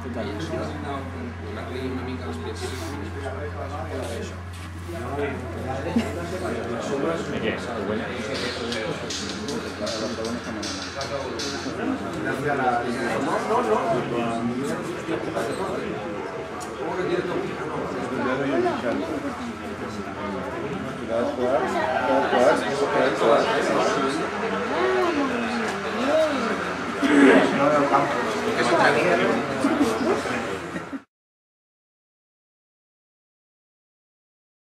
Total. Donar-li una mica els principis d'això. ¿De qué? ¿Huele? Es otra vida.